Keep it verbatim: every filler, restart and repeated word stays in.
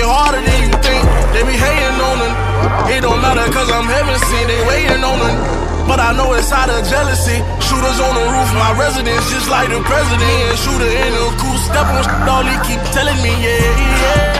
it harder than you think. They be hating on them. It don't matter cause I'm heaven seen. They waiting on them. But I know it's out of jealousy. Shooters on the roof, my residence just like the president. Shooter in the cool, step on shit, all he keep telling me, yeah, yeah.